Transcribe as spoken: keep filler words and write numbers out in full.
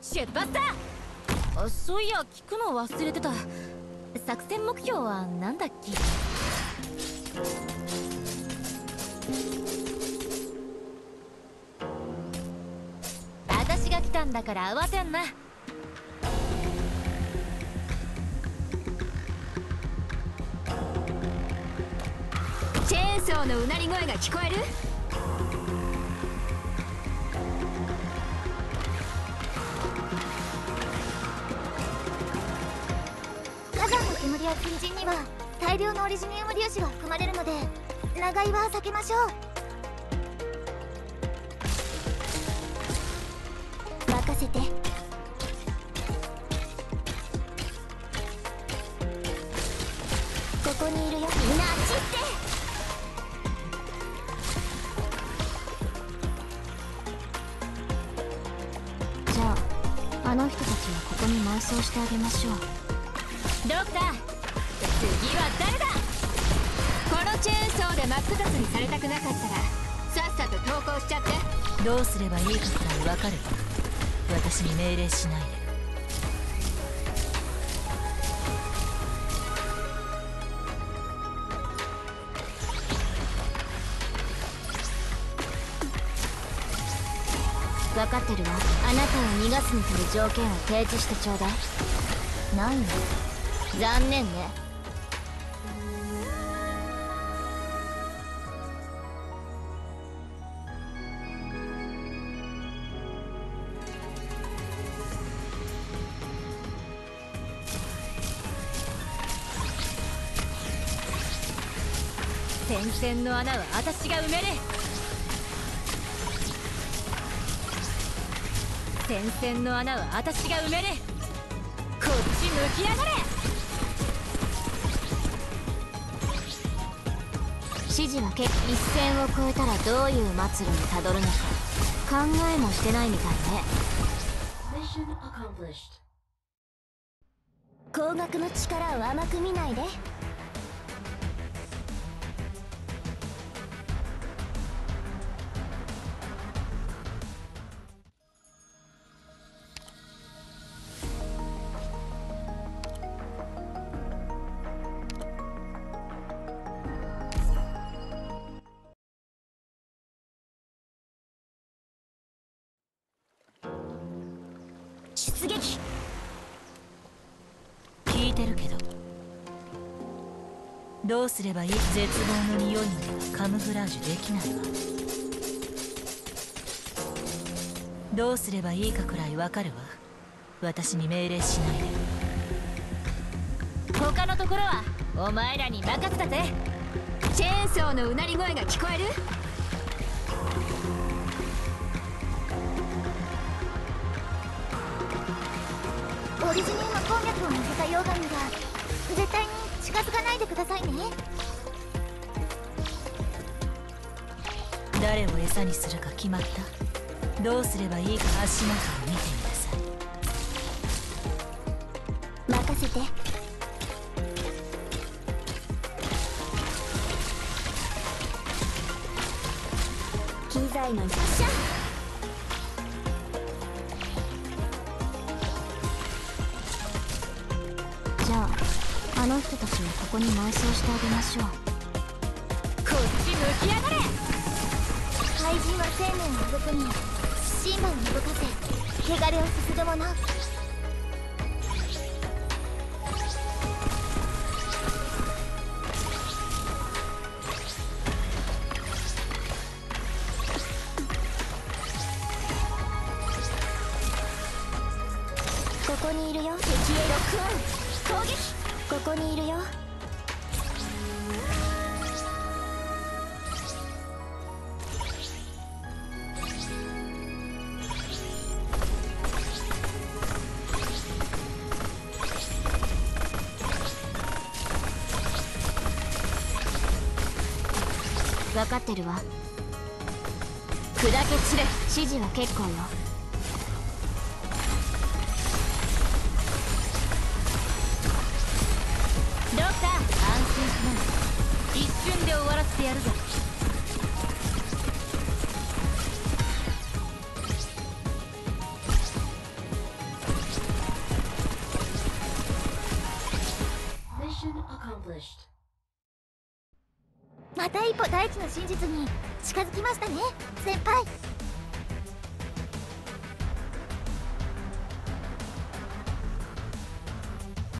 出発だ。あ、そういや聞くの忘れてた。作戦目標は何だっけ？私が来たんだから慌てんな。チェーンソーのうなり声が聞こえる？ 火山の煙や粉塵には大量のオリジニウム粒子が含まれるので長居は避けましょう。任せて。ここにいるよ。みんなあっち行って。じゃああの人たちはここに埋葬してあげましょう。 ドクター、次は誰だ？このチェーンソーで真っ二つにされたくなかったらさっさと投降しちゃって。 どうすればいいかくらい分かるわ。私に命令しないで。 分かってるわ。あなたを逃がすにする条件を提示してちょうだい。ないの？残念ね。 点線の穴は私が埋める。点線の穴は私が埋める。こっち向きやがれ。 指示はけ一線を越えたらどういう末路にたどるのか考えもしてないみたいね。高額の力を甘く見ないで。出撃。 聞いてるけど、どうすればいい？絶望の匂いまではカムフラージュできないわ。どうすればいいかくらいわかるわ。私に命令しないで。 他のところはお前らに任せたぜ。チェーンソーのうなり声が聞こえる？ オリジニウム鉱脈を乗せた溶岩には絶対に近づかないでくださいね。 誰を餌にするか決まった？どうすればいいか足元を見てみなさい。 任せて。機材の発射。じゃああの人たちはここに埋葬してあげましょう。 こっち向きやがれ。 怪人は生命を育み不信を動かせ汚れをすすぐもの。ここにいるよ。敵へロックオン。攻撃。ここにいるよ。分かってるわ。砕け散れ。指示は結構よ。 ドクター、安心しな。一瞬で終わらせてやるぞ。 また一歩大地の真実に近づきましたね先輩。